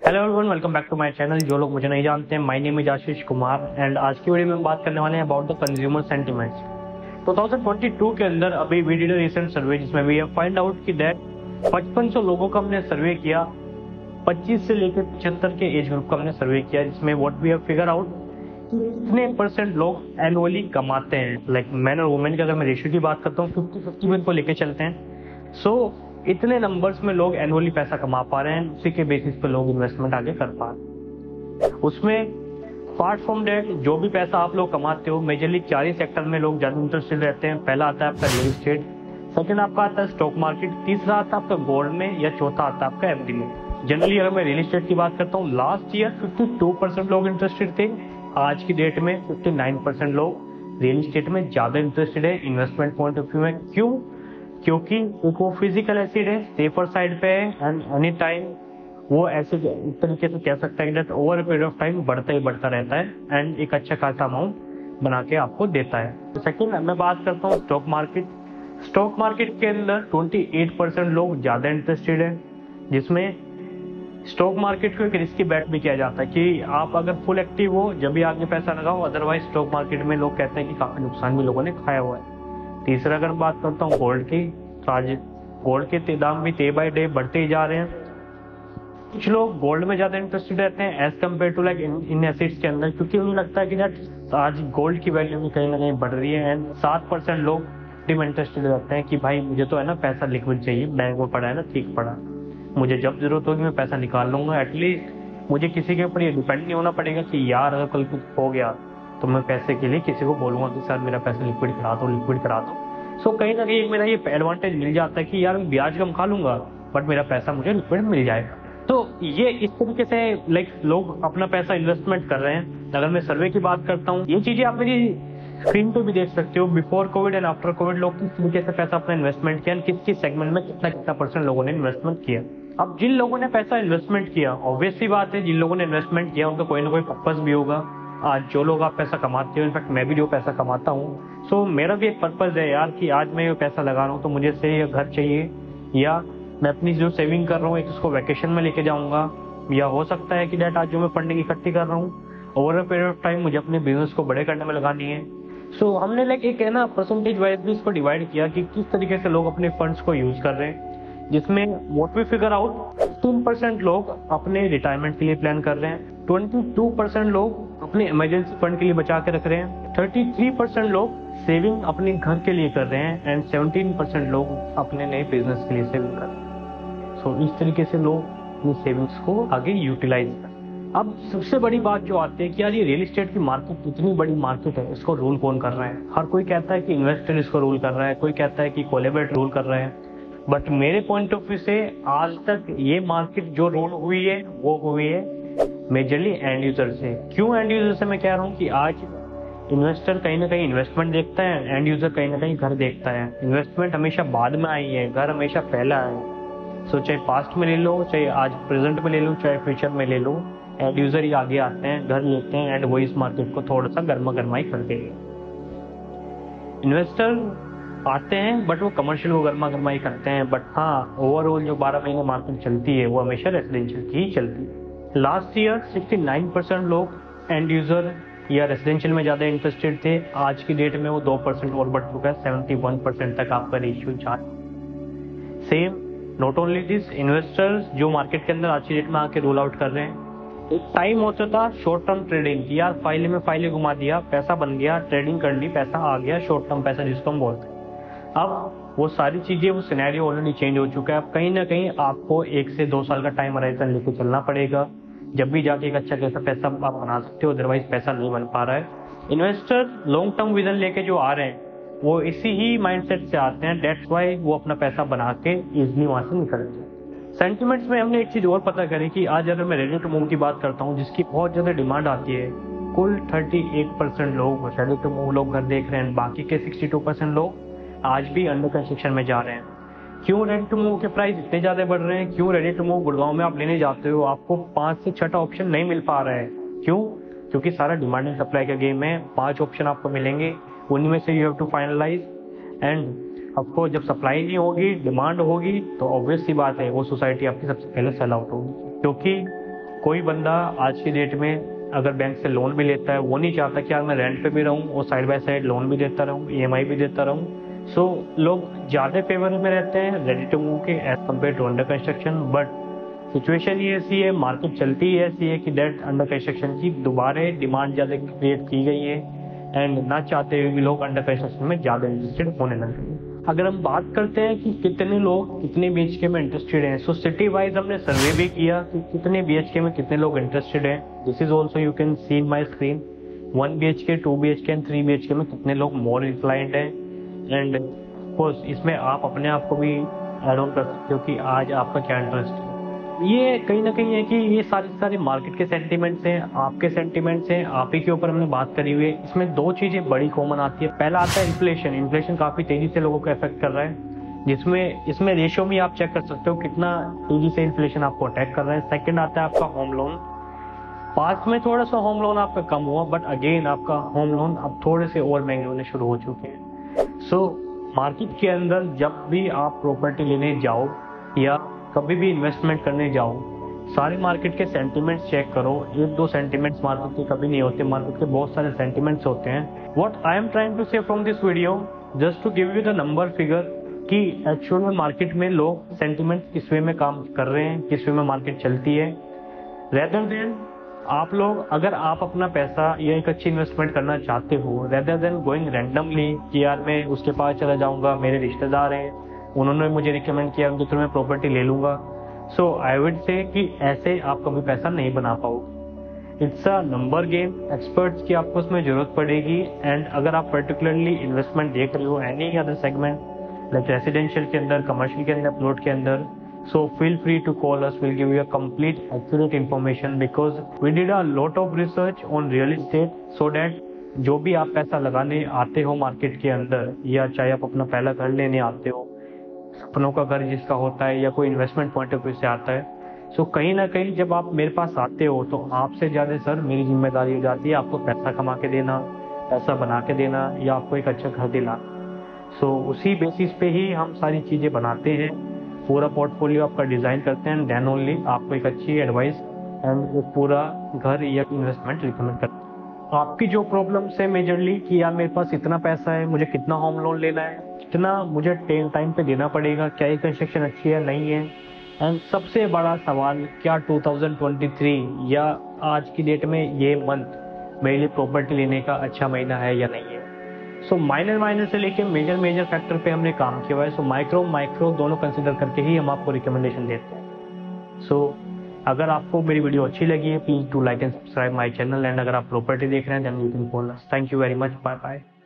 Hello everyone, welcome back to my channel. जो लोग मुझे नहीं जानते हैं, my name is Ashish Kumar and आज की वीडियो में हम बात करने वाले हैं अबाउट द कंज्यूमर सेंटिमेंट्स। 2022 के अंदर अभी we did a recent survey जिसमें वी हैव फाइंड आउट कि दैट 5500 लोगों का हमने सर्वे किया, 25 से लेकर 75 के एज ग्रुप का हमने सर्वे किया, जिसमें what we have figure out कितने परसेंट लोग एनुअली कमाते हैं। लाइक मैन और वुमेन की अगर मैं रेशियो की बात करता हूँ 50-50 में इनको लेके चलते हैं। सो इतने नंबर्स में लोग एनुअली पैसा कमा पा रहे हैं, उसी के बेसिस पे लोग इन्वेस्टमेंट आगे कर पा रहे हैं। उसमें अपार्ट फ्रॉम डेट जो भी पैसा आप लोग कमाते हो, मेजरली 4 ही सेक्टर में लोग ज्यादा इंटरेस्टेड रहते हैं। पहला आता है आपका रियल एस्टेट, सेकंड आपका आता है स्टॉक मार्केट, तीसरा आता है आपका गोल्ड में, या चौथा आता है आपका एफडी में। जनरली अगर मैं रियल एस्टेट की बात करता हूँ, लास्ट ईयर 52% लोग इंटरेस्टेड थे, आज की डेट में 59% लोग रियल एस्टेट में ज्यादा इंटरेस्टेड है इन्वेस्टमेंट पॉइंट ऑफ व्यू में। क्यों? क्योंकि वो फिजिकल एसिड है, सेफर साइड पे है एंड एनी टाइम वो ऐसे एक तरीके से कह सकते हैं कि ओवर पीरियड ऑफ टाइम बढ़ता ही बढ़ता रहता है एंड एक अच्छा खासा अमाउंट बना के आपको देता है। सेकंड मैं बात करता हूँ स्टॉक मार्केट। स्टॉक मार्केट के अंदर 28% लोग ज्यादा इंटरेस्टेड है, जिसमें स्टॉक मार्केट को एक रिस्की बैट भी किया जाता है कि आप अगर फुल एक्टिव हो जब भी आगे पैसा लगाओ, अदरवाइज स्टॉक मार्केट में लोग कहते हैं कि काफी नुकसान भी लोगों ने खाया हुआ है। तीसरा अगर बात करता हूँ गोल्ड की, तो आज गोल्ड के दाम भी डे बाय डे बढ़ते ही जा रहे हैं। कुछ लोग गोल्ड में ज्यादा इंटरेस्टेड रहते हैं एज कम्पेयर टू लाइक इन एसेट्स के अंदर, क्योंकि उन्हें लगता है कि आज गोल्ड की वैल्यू भी कहीं ना कहीं बढ़ रही है। एंड 7% लोग इंटरेस्टेड रहते हैं कि भाई मुझे तो है ना पैसा लिक्विड चाहिए, बैंक में पड़ा है ना, ठीक पड़ा, मुझे जब जरूरत होगी मैं पैसा निकाल लूंगा। एटलीस्ट मुझे किसी के ऊपर ये डिपेंड नहीं होना पड़ेगा कि यार अगर कल कुछ हो गया तो मैं पैसे के लिए किसी को बोलूंगा कि सर मेरा पैसा लिक्विड करा दो। सो कहीं ना कहीं मेरा ये एडवांटेज मिल जाता है कि यार मैं ब्याज कम खा लूंगा बट मेरा पैसा मुझे लिक्विड मिल जाएगा। तो ये इस तरीके से लाइक लोग अपना पैसा इन्वेस्टमेंट कर रहे हैं। अगर मैं सर्वे की बात करता हूँ, ये चीजें आप मेरी स्क्रीन पे भी देख सकते हो। Before covid and after covid लोग किस तरीके से पैसा अपना इन्वेस्टमेंट किया, किस किस सेगमेंट में कितना परसेंट लोगों ने इन्वेस्टमेंट किया। अब जिन लोगों ने पैसा इन्वेस्टमेंट किया, ऑब्वियसली बात है जिन लोगों ने इन्वेस्टमेंट किया उनका कोई ना कोई पर्पस भी होगा। आज जो लोग आप पैसा कमाते हो, इनफैक्ट मैं भी जो पैसा कमाता हूँ, सो मेरा भी एक पर्पस है यार कि आज मैं ये पैसा लगा रहा हूँ तो मुझे से घर चाहिए, या मैं अपनी जो सेविंग कर रहा हूँ एक उसको वैकेशन में लेके जाऊंगा, या हो सकता है कि डेट आज जो मैं फंडिंग इकट्ठी कर रहा हूँ over a period of time मुझे अपने बिजनेस को बड़े करने में लगानी है। सो हमने लाइक एक है ना परसेंटेज वाइज भी इसको डिवाइड किया कि किस तरीके से लोग अपने फंड्स को यूज कर रहे हैं, जिसमें व्हाट वी फिगर आउट 15% लोग अपने रिटायरमेंट के लिए प्लान कर रहे हैं, 22% लोग अपने इमरजेंसी फंड के लिए बचा के रख रहे हैं, 33% लोग सेविंग अपने घर के लिए कर रहे हैं एंड 17% लोग अपने नए बिजनेस के लिए सेविंग कर रहे हैं। सो इस तरीके से लोग ये सेविंग्स को आगे यूटिलाइज कर। अब सबसे बड़ी बात जो आती है कि यार ये रियल एस्टेट की मार्केट कितनी बड़ी मार्केट है, इसको रूल कौन कर रहा है। हर कोई कहता है कि इन्वेस्टर इसको रूल कर रहा है, कोई कहता है कि कोलैबोरेट रूल कर रहा है, बट मेरे पॉइंट ऑफ व्यू से आज तक ये मार्केट जो रूल हुई है वो हुई है मेजरली एंड यूजर से। क्यों एंड यूजर से मैं कह रहा हूँ कि आज इन्वेस्टर कहीं ना कहीं इन्वेस्टमेंट देखता है, एंड यूजर कहीं ना कहीं घर देखता है। इन्वेस्टमेंट हमेशा बाद में आई है, घर हमेशा पहला है। सो चाहे पास्ट में ले लो, चाहे आज प्रेजेंट में ले लो, चाहे फ्यूचर में ले लो, एंड यूजर ही आगे आते हैं, घर लेते हैं एंड वो इस मार्केट को थोड़ा सा गर्मा गर्माई कर देंगे। इन्वेस्टर आते हैं बट वो कमर्शियल को गर्मा गर्माई करते हैं, बट हाँ ओवरऑल जो 12 महीने मार्केट चलती है वो हमेशा रेसिडेंशियल की ही चलती है। लास्ट ईयर 69% लोग एंड यूजर या रेसिडेंशियल में ज्यादा इंटरेस्टेड थे, आज की डेट में वो 2% और बढ़ चुका है, 71% तक आपका रेशियो जा। Same not only this, investors जो मार्केट के अंदर आज की डेट में आके रोल आउट कर रहे हैं। एक टाइम होता था शॉर्ट टर्म ट्रेडिंग की, यार फाइलें घुमा दिया, पैसा बन गया, ट्रेडिंग कर ली, पैसा आ गया, शॉर्ट टर्म पैसा जिसको हम बोलते हैं। अब वो सारी चीजें, वो सिनेरियो ऑलरेडी चेंज हो चुका है। अब कहीं ना कहीं आपको 1 से 2 साल का टाइम हराइजन लेके चलना पड़ेगा, जब भी जाके एक अच्छा खासा पैसा आप बना सकते हो, अदरवाइज पैसा नहीं बन पा रहा है। इन्वेस्टर लॉन्ग टर्म विजन लेके जो आ रहे हैं वो इसी ही माइंडसेट से आते हैं, दैट्स व्हाई वो अपना पैसा बना के इजिली वहां से निकलते हैं। सेंटिमेंट्स में हमने एक चीज और पता करी कि आज अगर मैं रेडी टू मूव की बात करता हूँ, जिसकी बहुत ज्यादा डिमांड आती है, कुल 38% लोग रेडी टू मूव लोग घर देख रहे हैं, बाकी के 62% लोग आज भी अंडर कंस्ट्रक्शन में जा रहे हैं। क्यों रेडी टू मूव के प्राइस इतने ज्यादा बढ़ रहे हैं? क्यों रेडी टू मूव गुड़गांव में आप लेने जाते हो आपको 5 से 6 ऑप्शन नहीं मिल पा रहा है? क्यों? क्योंकि सारा डिमांड एंड सप्लाई का गेम है। 5 ऑप्शन आपको मिलेंगे, उनमें से you have to finalize, and आपको जब सप्लाई नहीं होगी, डिमांड होगी, तो ऑब्वियस सी बात है वो सोसाइटी आपकी सबसे पहले सेल आउट होगी। क्योंकि कोई बंदा आज की डेट में अगर बैंक से लोन भी लेता है, वो नहीं चाहता कि यार मैं रेंट पे भी रहूं और साइड बाय साइड लोन भी देता रहूं, ईएमआई भी देता रहूं। सो लोग ज़्यादा फेवर में रहते हैं रेडी टू मूव के as compare to under construction. But situation ये ऐसी है, मार्केट चलती ही ऐसी है कि डेट अंडर कंस्ट्रक्शन की दोबारा डिमांड ज़्यादा क्रिएट की गई है एंड ना चाहते हुए भी लोग अंडर कंस्ट्रक्शन में ज़्यादा इंटरेस्टेड होने लगे हैं। अगर हम बात करते हैं कि कितने लोग कितने बीएचके में इंटरेस्टेड हैं, सो सिटी वाइज हमने सर्वे भी किया कि कितने बीएचके में कितने लोग इंटरेस्टेड हैं। This is also you can see in my screen. 1 BHK, 2 BHK and 3 BHK में कितने लोग मोर इंक्लाइंड हैं। एंड ऑफकोर्स इसमें आप अपने आप को भी एड ऑन कर सकते हो कि आज आपका क्या इंटरेस्ट है। ये कहीं ना कहीं है कि ये सारे मार्केट के सेंटिमेंट्स हैं, आपके सेंटिमेंट्स हैं, आप ही के ऊपर हमने बात करी हुई है। इसमें 2 चीजें बड़ी कॉमन आती है। पहला आता है इन्फ्लेशन। इन्फ्लेशन काफी तेजी से लोगों को अफेक्ट कर रहा है, जिसमें इसमें रेशियो में आप चेक कर सकते हो कितना तेजी से इन्फ्लेशन आपको अटैक कर रहा है। सेकंड आता है आपका होम लोन। पास्ट में थोड़ा सा होम लोन आपका कम हुआ, बट अगेन आपका होम लोन अब थोड़े से और महंगे होने शुरू हो चुके हैं। सो मार्केट के अंदर जब भी आप प्रॉपर्टी लेने जाओ या कभी भी इन्वेस्टमेंट करने जाओ, सारे मार्केट के सेंटिमेंट्स चेक करो। 1-2 सेंटिमेंट्स मार्केट के कभी नहीं होते, मार्केट के बहुत सारे सेंटिमेंट्स होते हैं। What I am trying to say from this video, just to give you the number figure कि एक्चुअल में मार्केट में लोग सेंटिमेंट्स किस वे में काम कर रहे हैं, किस वे में मार्केट चलती है। रेदर देन आप लोग, अगर आप अपना पैसा या एक अच्छी इन्वेस्टमेंट करना चाहते हो, रेदर देन गोइंग रैंडमली कि यार मैं उसके पास चला जाऊंगा, मेरे रिश्तेदार हैं, उन्होंने मुझे रिकमेंड किया उनके थ्रू मैं प्रॉपर्टी ले लूंगा। सो आई वुड से कि ऐसे आप कभी पैसा नहीं बना पाओगे। It's a number game. Experts की आपको उसमें जरूरत पड़ेगी। एंड अगर आप पर्टिकुलरली इन्वेस्टमेंट देख रहे हो any other segment like residential के अंदर, कमर्शियल के अंदर, प्लॉट के अंदर, so feel free to call us. We'll give you a complete accurate information because we did a lot of research on real estate so that जो भी आप पैसा लगाने आते हो मार्केट के अंदर, या चाहे आप अपना पहला घर लेने आते हो, सपनों का घर जिसका होता है, या कोई इन्वेस्टमेंट पॉइंट ऑफ व्यू से आता है, सो कहीं ना कहीं जब आप मेरे पास आते हो तो आपसे ज़्यादा सर मेरी जिम्मेदारी हो जाती है आपको पैसा कमा के देना, पैसा बना के देना, या आपको एक अच्छा घर दिलाना। सो उसी बेसिस पे ही हम सारी चीज़ें बनाते हैं, पूरा पोर्टफोलियो आपका डिज़ाइन करते हैं, देन ओनली आपको एक अच्छी एडवाइस एंड एक पूरा घर या इन्वेस्टमेंट रिकमेंड करते हैं। आपकी जो प्रॉब्लम्स है मेजरली कि यार मेरे पास इतना पैसा है, मुझे कितना होम लोन लेना है, कितना मुझे टाइम पे देना पड़ेगा, क्या ये कंस्ट्रक्शन अच्छी है नहीं है, एंड सबसे बड़ा सवाल क्या 2023 या आज की डेट में ये मंथ मेरे लिए प्रॉपर्टी लेने का अच्छा महीना है या नहीं है। सो माइनर से लेके मेजर फैक्टर पे हमने काम किया हुआ है। सो माइक्रो दोनों कंसिडर करके ही हम आपको रिकमेंडेशन देते हैं। सो अगर आपको मेरी वीडियो अच्छी लगी है, please do like and subscribe my channel. And अगर आप प्रॉपर्टी देख रहे हैं then you can call us. Thank you very much, bye bye.